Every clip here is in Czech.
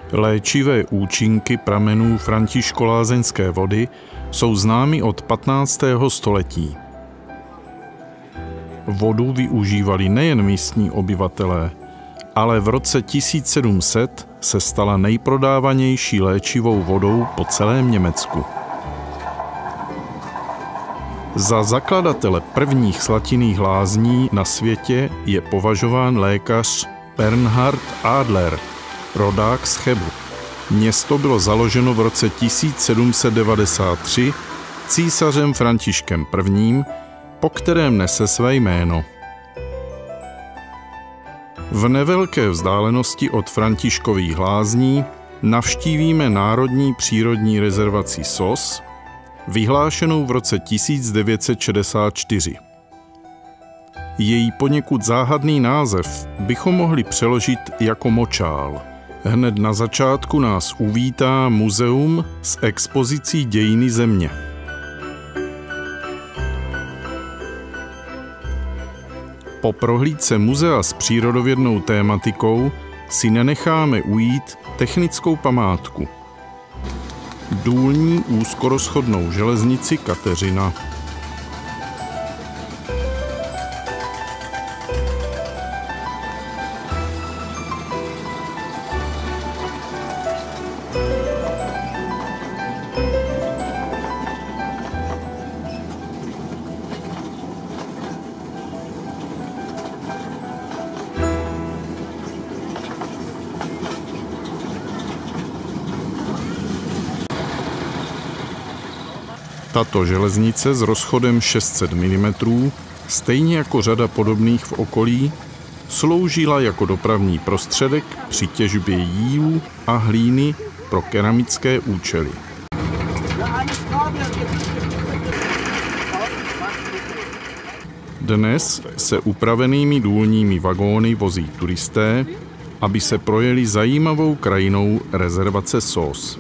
Léčivé účinky pramenů františkolázeňské vody jsou známy od 15. století. Vodu využívali nejen místní obyvatelé, ale v roce 1700 se stala nejprodávanější léčivou vodou po celém Německu. Za zakladatele prvních slatinných lázní na světě je považován lékař Bernhard Adler, rodák z Chebu. Město bylo založeno v roce 1793 císařem Františkem I., po kterém nese své jméno. V nevelké vzdálenosti od Františkových lázní navštívíme Národní přírodní rezervaci Sos, vyhlášenou v roce 1964. Její poněkud záhadný název bychom mohli přeložit jako močál. Hned na začátku nás uvítá muzeum s expozicí dějiny země. Po prohlídce muzea s přírodovědnou tématikou si nenecháme ujít technickou památku. Důlní úzkorozchodnou železnici Kateřina. Tato železnice s rozchodem 600 mm, stejně jako řada podobných v okolí, sloužila jako dopravní prostředek při těžbě jílů a hlíny pro keramické účely. Dnes se upravenými důlními vagóny vozí turisté, aby se projeli zajímavou krajinou rezervace Sos.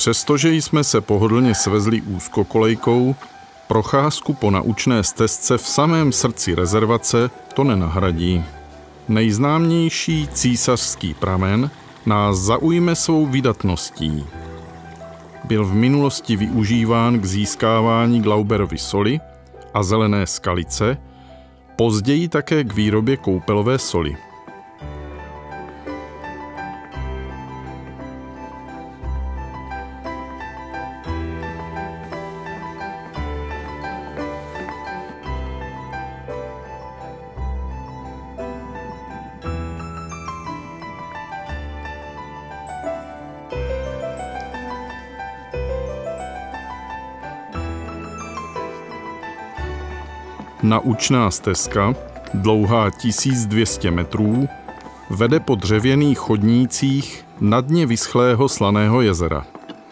Přestože jsme se pohodlně svezli úzkokolejkou, procházku po naučné stezce v samém srdci rezervace to nenahradí. Nejznámější císařský pramen nás zaujme svou vydatností. Byl v minulosti využíván k získávání Glauberovy soli a zelené skalice, později také k výrobě koupelové soli. Naučná stezka, dlouhá 1200 metrů, vede po dřevěných chodnících na dně vyschlého slaného jezera.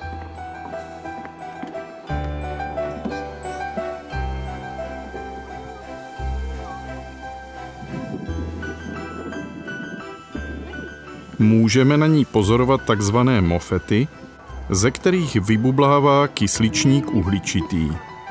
Můžeme na ní pozorovat takzvané mofety, ze kterých vybublává kysličník uhličitý.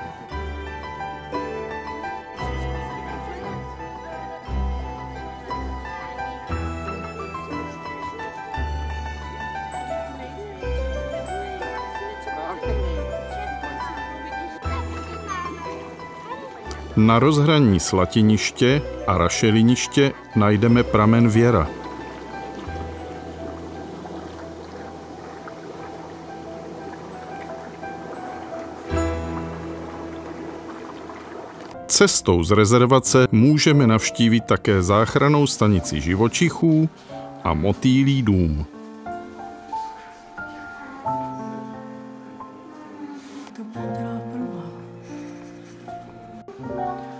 Na rozhraní Slatiniště a Rašeliniště najdeme pramen Věra. Cestou z rezervace můžeme navštívit také záchrannou stanici živočichů a Motýlí dům. To podělá pro vás.